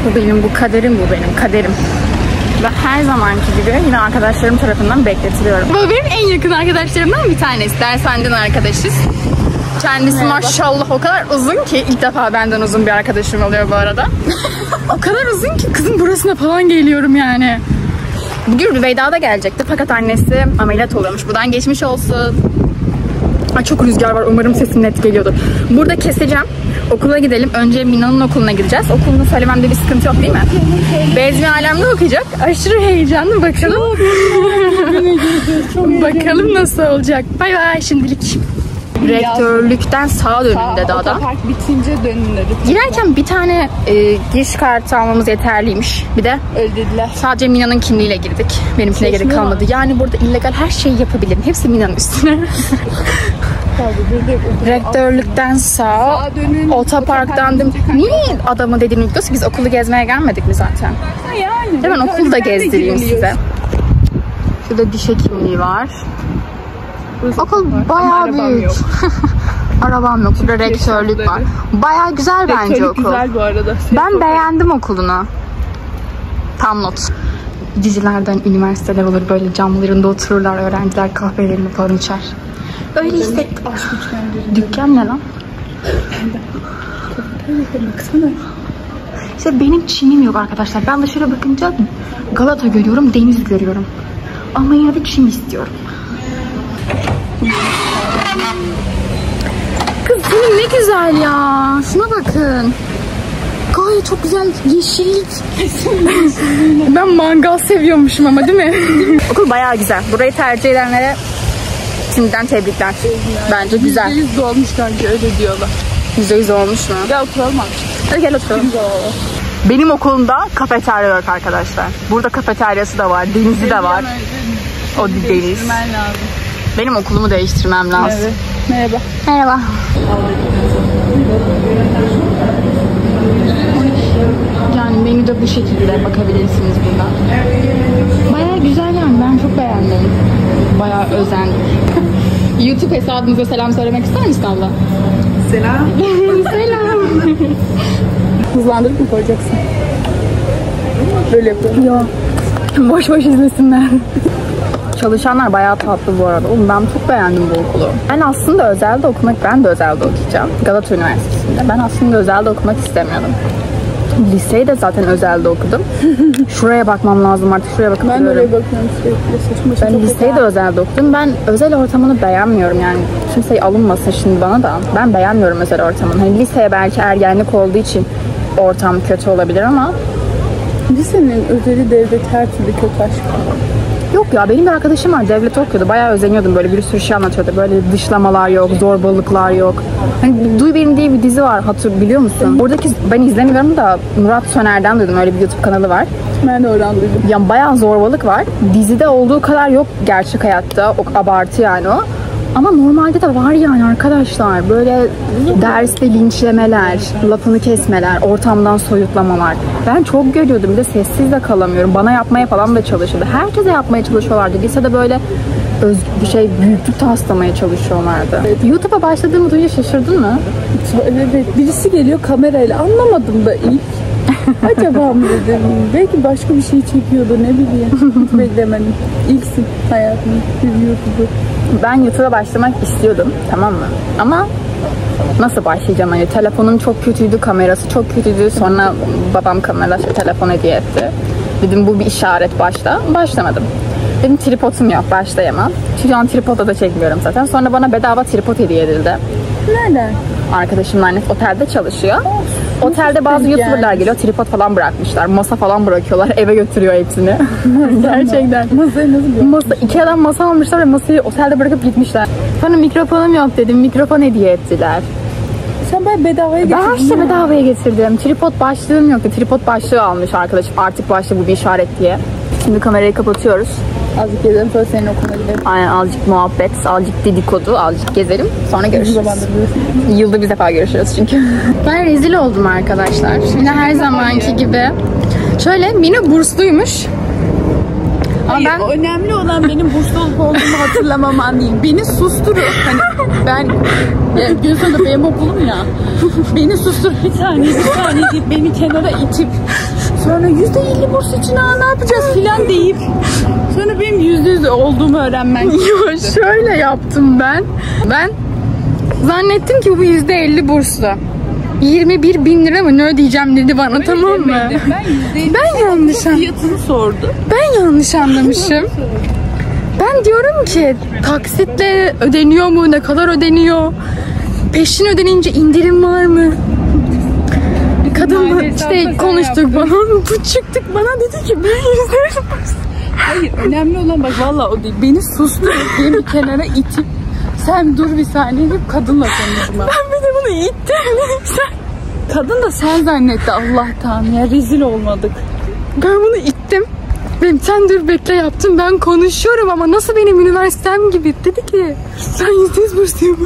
bu kaderim, bu benim kaderim. Ve her zamanki gibi yine arkadaşlarım tarafından bekletiliyorum. Bu benim en yakın arkadaşlarımdan bir tanesi. Dershaneden arkadaşız. Kendisi maşallah o kadar uzun ki, ilk defa benden uzun bir arkadaşım oluyor bu arada. O kadar uzun ki kızın burasına falan geliyorum yani. Bugün Rüveyda da gelecekti fakat annesi ameliyat oluyormuş. Buradan geçmiş olsun. Ay çok rüzgar var, umarım sesim net geliyordur. Burada keseceğim. Okula gidelim. Önce Mina'nın okuluna gideceğiz. Okulunu söylememde bir sıkıntı yok değil mi? Bezmi Alem'de okuyacak. Aşırı heyecanlı, bakalım. Bakalım nasıl olacak. Bay bay şimdilik. Rektörlükten sağa dönün dedi adam. Otopark bitince dönün dedi. Girerken bir tane giriş kartı almamız yeterliymiş. Bir de öyle dediler. Sadece Mina'nın kimliğiyle girdik. Benimkine gerek kalmadı. Yani burada illegal her şeyi yapabilirim. Hepsi Mina'nın üstüne. Rektörlükten sağa otoparktan dedim. Niye adamı dediğini biliyorsun? Biz okulu gezmeye gelmedik mi zaten? Yani. Ben okulda gezdireyim size. Şurada diş hekimliği var. Okul bayağı büyük. Arabam yok. Şurada rektörlük var. Bayağı güzel bence okul. Güzel bu arada. Ben beğendim okulunu. Tam not. Dizilerden üniversiteler olur, böyle camlarında otururlar, öğrenciler kahvelerini falan içer. Öyle işte. Dükkan ne lan? Baksana. İşte benim Çin'im yok arkadaşlar. Ben dışarı bakınca Galata görüyorum, deniz görüyorum. Ama yine de Çin istiyorum. Kız bu ne güzel ya. Şuna bakın. Gayet çok güzel yeşillik. Ben mangal seviyormuşum ama değil mi? Okul bayağı güzel. Burayı tercih edenlere şimdiden tebrikler. Bence güzel. %100 dolmuş kanka, öyle diyorlar. %100 olmuş mu? Gel oturalım artık. Hadi gel oturalım. Benim okulumda kafeterya yok arkadaşlar. Burada kafeteryası da var, denizi de var. O deniz. Benim okulumu değiştirmem lazım. Evet. Merhaba. Merhaba. Yani menü de bu şekilde, bakabilirsiniz buradan. Bayağı güzel yani, ben çok beğendim. Bayağı özendim. YouTube hesabımıza selam söylemek ister misin abla? Selam. Selam. Hızlandırıp mı koyacaksın? Böyle yapıyorum. Yok. Boş boş izlesinler. Çalışanlar bayağı tatlı bu arada. Oğlum ben çok beğendim bu okulu. Ben aslında özelde özelde okuyacağım. Galata Üniversitesi'nde. Ben aslında özelde okumak istemiyordum. Liseyi de zaten özelde okudum. Şuraya bakmam lazım artık. Şuraya bakıp ben de oraya bakıyorum sürekli. Ben liseyi de özelde okudum. Ben özel ortamını beğenmiyorum yani. Kimseyi alınmasın şimdi bana da. Ben beğenmiyorum özel ortamını. Hani liseye belki ergenlik olduğu için ortam kötü olabilir ama lisenin özeli devlet her türlü kötü aşkım. Yok ya, benim bir arkadaşım var, devlet okuyordu. Bayağı özeniyordum, böyle bir sürü şey anlatıyordu. Böyle dışlamalar yok, zorbalıklar yok. Hani Duy Beni diye bir dizi var, biliyor musun? Oradaki, ben izlemiyorum da Murat Söner'den duydum, öyle bir YouTube kanalı var. Ben de oradan duydum. Yani bayağı zorbalık var. Dizide olduğu kadar yok gerçek hayatta. O abartı yani o. Ama normalde de var yani arkadaşlar. Böyle derste linçlemeler, lafını kesmeler, ortamdan soyutlamalar. Ben çok görüyordum. Bir de sessiz de kalamıyorum. Bana yapmaya falan da çalışıyordu. Herkese yapmaya çalışıyorlardı. Lisede böyle büyüklük taslamaya çalışıyorlardı. Evet. YouTube'a başladığımı duyunca şaşırdın mı? Evet. Birisi geliyor kamerayla. Anlamadım da ilk. Acaba mı dedim. Belki başka bir şey çekiyordu, ne bileyim. Hiç beklemedim. İlksin hayatımda YouTube'u. Ben YouTube'a başlamak istiyordum, tamam mı? Ama nasıl başlayacağım? Hani telefonum çok kötüydü, kamerası çok kötüydü. Sonra babam telefon hediye etti. Dedim bu bir işaret, başla. Başlamadım. Dedim tripodum yok, başlayamam. Şu an tripodla da çekmiyorum zaten. Sonra bana bedava tripod hediye edildi. Nereden? Arkadaşımla annesi otelde çalışıyor. Otelde bazı YouTuber'lar geliyor, tripod falan bırakmışlar. Masa falan bırakıyorlar, eve götürüyor hepsini. Gerçekten. Masayı nasıl Ikea'dan masa almışlar ve masayı otelde bırakıp gitmişler. Sonra mikrofonum yok dedim, mikrofon hediye ettiler. Sen ben bedavaya getirdin. Ben işte bedavaya getirdim. Tripod başlığım yoktu. Tripod başlığı almış arkadaşım. Artık başlığı bu bir işaret diye. Şimdi kamerayı kapatıyoruz. Azıcık gezelim, sonra senin okuluna gidelim. Aynen, azıcık muhabbet, azıcık dedikodu, azıcık gezelim. Sonra görüşürüz. Yılda bir defa görüşürüz çünkü. Ben rezil oldum arkadaşlar. Yine her zamanki gibi. Şöyle Mine bursluymuş. Hayır, önemli olan benim burslu olup olduğumu hatırlamaman değil. Beni susturun. Hani ben gün sonunda benim okulum ya. Beni sustur bir saniye deyip beni kenara itip sonra %50 burs için ne yapacağız filan deyip sonra benim %100 olduğumu öğrenmen. Yo, şöyle yaptım ben. Ben zannettim ki bu %50 burslu. 21.000 lira mı ne ödeyeceğim dedi bana, öyle tamam mı? Ben yanlış fiyatını sordu. Ben yanlış anlamışım. Ben diyorum ki taksitle ödeniyor mu? Ne kadar ödeniyor? Peşin ödenince indirim var mı? Kadınla işte konuştuk falan. Bu çıktık bana dedi ki ben %100 Hayır, önemli olan bak vallahi o değil. Beni susturup beni kenara itip sen dur bir saniye deyip kadınla konuşma. Ben bir de bunu ittim. Kadın da sen zannetti Allah'tan ya, rezil olmadık. Ben bunu ittim. Sen dur bekle yaptım. Ben konuşuyorum ama nasıl benim üniversitem gibi. Dedi ki sen %100 bursluyum.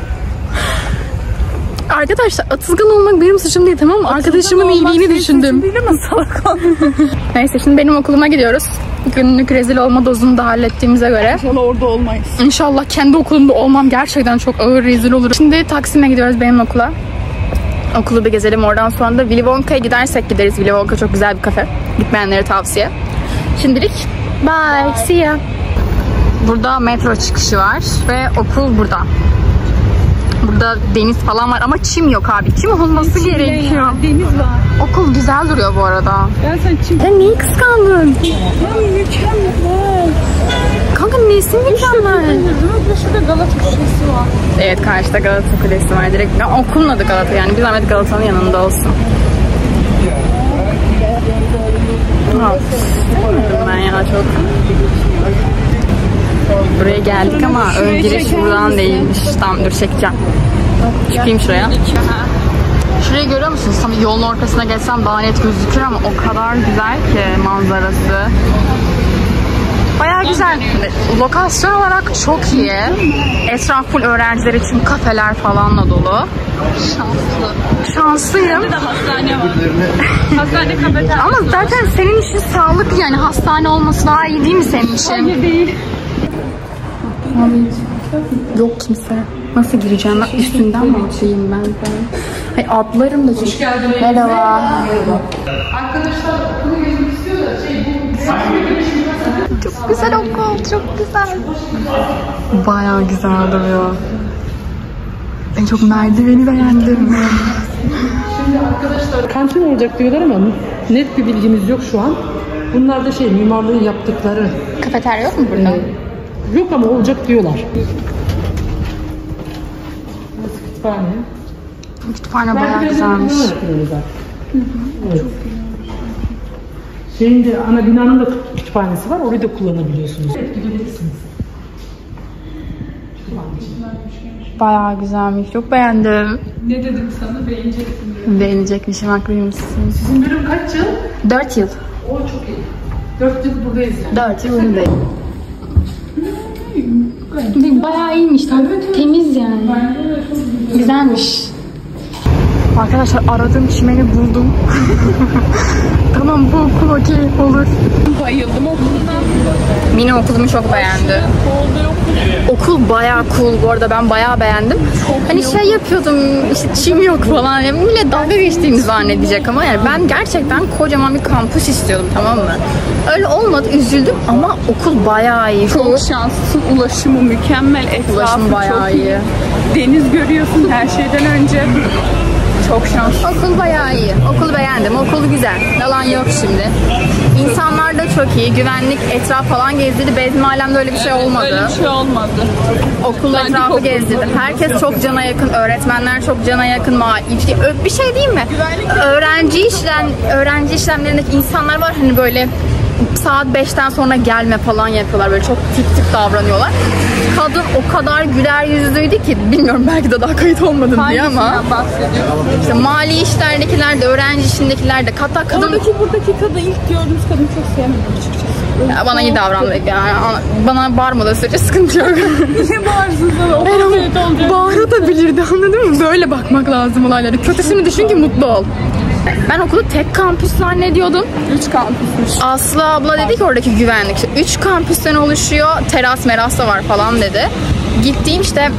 Arkadaşlar atılgan olmak benim suçum değil, tamam mı? Arkadaşımın iyiliğini düşündüm. Değil ama salak oldum. Neyse şimdi benim okuluma gidiyoruz. Günlük rezil olma dozunu da hallettiğimize göre. İnşallah orada olmayız. İnşallah kendi okulumda olmam, gerçekten çok ağır rezil olur. Şimdi Taksim'e gidiyoruz benim okula. Okulu bir gezelim, oradan sonra da Willy Wonka'ya gidersek gideriz. Willy Wonka çok güzel bir kafe. Gitmeyenlere tavsiye. Şimdilik bye, see ya. Burada metro çıkışı var ve okul burada. Burada deniz falan var ama çim yok abi. Çim olması gerekiyor. Deniz var. Okul güzel duruyor bu arada. Ben sen çim... Sen neyi kıskandın? Ya mükemmel. Kanka nesi mükemmel? Şurada Galata Kulesi var. Evet, karşıda Galata Kulesi var. Direkt okulun adı Galata, yani bir zahmet Galata'nın yanında olsun. Sevmedim ben ya çok. Buraya geldik ama ön giriş buradan değilmiş. Tamam dur çekeceğim. Çıkayım şuraya. Şurayı görüyor musunuz? Tam yolun ortasına geçsem daha net gözükür ama o kadar güzel ki manzarası. Bayağı güzel. Lokasyon olarak çok iyi. Etraf full öğrenciler için kafeler falanla dolu. Şanslıyım. Burada hastane var. Hastane kafeterya. Ama zaten senin işin sağlık, yani hastane olması daha iyi değil mi senin için? Hayır değil. Yok kimse. Nasıl gireceğim? Ben üstünden mi atayım ben? Hayır, atlarım da. Hoş geldin. Merhaba. Arkadaşlar okulu gezmek istiyor da çok güzel okul, çok güzel. Bayağı güzel duruyor. En çok merdiveni beğendim. Şimdi arkadaşlar kantin olacak diyorlar ama net bir bilgimiz yok şu an. Bunlar da mimarlığın yaptıkları. Kafeterya yok mu burada? Yok ama olacak diyorlar. Burası kütüphane. Kütüphane bayağı güzelmiş. Evet. Şeyin de ana binanın da kütüphanesi var. Orayı da kullanabiliyorsunuz. Evet, gidebilirsiniz. Bayağı güzelmiş. Çok beğendim. Ne dedim sana, beğeneceksin diye. Beğenecekmişim, haklıymışsın. Sizin bölüm kaç yıl? 4 yıl. O çok iyi. 4 yıl buradayız yani. 4 yıl buradayım. Bayağı iyiymiş. Temiz yani. Güzelmiş. Arkadaşlar aradığım çimeni buldum. Tamam, bu okul okey olur. Bayıldım okuldan. Mini okulumu çok beğendi. Okul bayağı cool bu arada, ben bayağı beğendim. Hani yapıyordum işte çim yok falan. Yani millet dalga geçtiğimi zannedecek ama yani ben gerçekten kocaman bir kampüs istiyordum, tamam mı? Öyle olmadı, üzüldüm ama okul bayağı iyi. Çok şanslısın, ulaşımı mükemmel, etrafı Ulaşım bayağı çok iyi. Deniz görüyorsun her şeyden önce. Çok şanslı. Okul bayağı iyi. Okulu beğendim. Okul güzel. Yalan yok şimdi. İnsanlar da çok iyi. Güvenlik, etraf falan gezdirdi. Benim alemde öyle bir şey olmadı. Öyle bir şey olmadı. Okul etrafı gezdirdim. Herkes çok cana yakın. Öğretmenler çok cana yakın. Bir şey diyeyim mi? Öğrenci işlemlerindeki insanlar var hani böyle saat 5'ten sonra gelme falan yapıyorlar. Böyle çok tip davranıyorlar. Kadın o kadar güler yüzlüydü ki, bilmiyorum belki de daha kayıt olmadım diye ama. İşte mali işlerdekiler de, öğrenci işindekiler de. Hatta kadın... Buradaki kadın, ilk gördüğümüz kadını çok sevmedim açıkçası. Ya bana iyi davrandı yani. Bana bağırmadığı sürece sıkıntı yok. Niye bağırsın sana? O kadar kötü olacak. Bağırabilirdi, anladın mı? Böyle bakmak lazım olaylara. Kötüsünü düşün ki mutlu ol. Ben okulu tek kampüs zannediyordum. 3 kampüsmüş. Aslı abla dedi ki oradaki güvenlik 3 kampüsten oluşuyor. Teras meras da var falan dedi. Gittiğim işte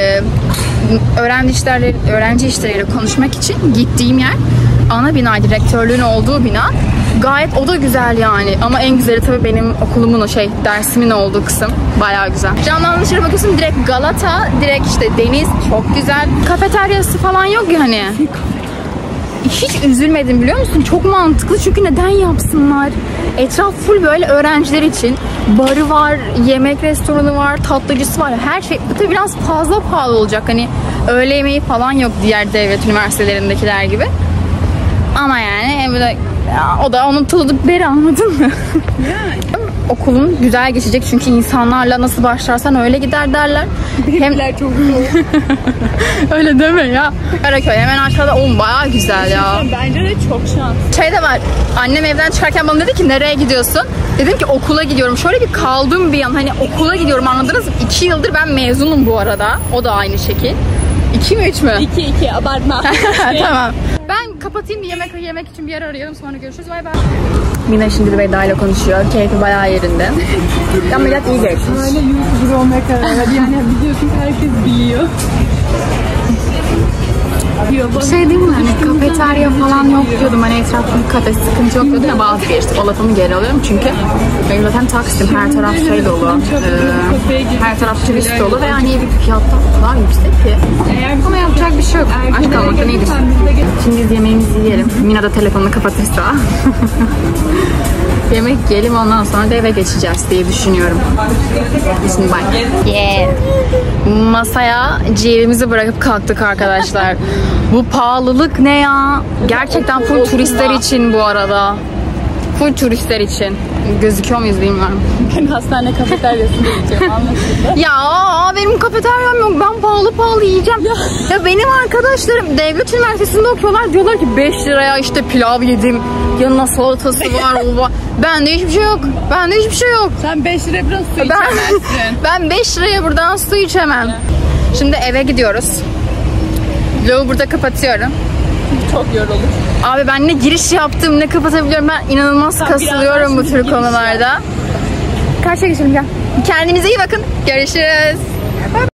öğrenci işleriyle konuşmak için gittiğim yer ana bina, direktörlüğün olduğu bina. Gayet o da güzel yani. Ama en güzeli tabii benim okulumun dersimin olduğu kısım. Bayağı güzel. Camdan dışarı bakıyorsun, direkt Galata, direkt işte deniz, çok güzel. Kafeteryası falan yok ya hani. Hiç üzülmedim biliyor musun? Çok mantıklı çünkü neden yapsınlar? Etraf full böyle öğrenciler için. Barı var, yemek restoranı var, tatlıcısı var. Her şey tabii biraz fazla pahalı olacak. Hani öğle yemeği falan yok diğer devlet üniversitelerindekiler gibi. Ama yani o da onun tılıdık beri, anladın mı? Okulun güzel geçecek çünkü insanlarla nasıl başlarsan öyle gider derler. Benimkiler çok zor. Öyle deme ya. Karaköy hemen aşağıda. Oğlum bayağı güzel ya. Bence de çok şans. Şey de var. Annem evden çıkarken bana dedi ki nereye gidiyorsun? Dedim ki okula gidiyorum. Şöyle bir kaldım bir an. Hani okula gidiyorum, anladınız mı? 2 yıldır ben mezunum bu arada. O da aynı şekil. 2 mi 3 mü? 2 abartma. Tamam. Ben kapatayım, bir yemek için bir yer arayalım, sonra görüşürüz. Bay bay. Mina şimdi Veda ile konuşuyor. Keyfi bayağı yerinde. Ameliyat iyi geçmiş. Böyle YouTuber olmaya karar verdi. Yani biliyorsun ki herkes biliyor. Şey değil mi, hani kafeterya falan yok diyordum, hani etrafta bir kafe sıkıntı yok diyordum ya, vazgeçtim. O lafımı geri alıyorum çünkü benim zaten Taksim, her taraf şey dolu, her taraf turist dolu ve hani bir fiyatlar o kadar yüksek ki. Ama yapacak bir şey yok, aç kalmaktan iyidir. Şimdi biz yemeğimizi yiyelim, Mina da telefonunu kapatırsa. Yemek yiyelim, ondan sonra da eve geçeceğiz diye düşünüyorum. Şimdi bye. Yeah. Masaya ciğerimizi bırakıp kalktık arkadaşlar. Bu pahalılık ne ya? Gerçekten full turistler için bu arada. Full turistler için. Gözüküyor muyuz bilmiyorum. Ben hastane kafeteryasında yiyeceğim, anlaşıldı. Ya benim kafeteryam yok. Ben pahalı yiyeceğim. Ya benim arkadaşlarım devlet üniversitesinde okuyorlar. Diyorlar ki 5 liraya işte pilav yedim. Yanına salatası var. Bende hiçbir şey yok. Sen 5 liraya biraz su içemezsin. Ben 5 liraya buradan su içemem. Şimdi eve gidiyoruz. Vlogu burada kapatıyorum. Çok yorulur. Abi ben ne giriş yaptım ne kapatabiliyorum. Ben inanılmaz kasılıyorum bu tür konularda. Karşıya geçelim, gel. Kendinize iyi bakın. Görüşürüz.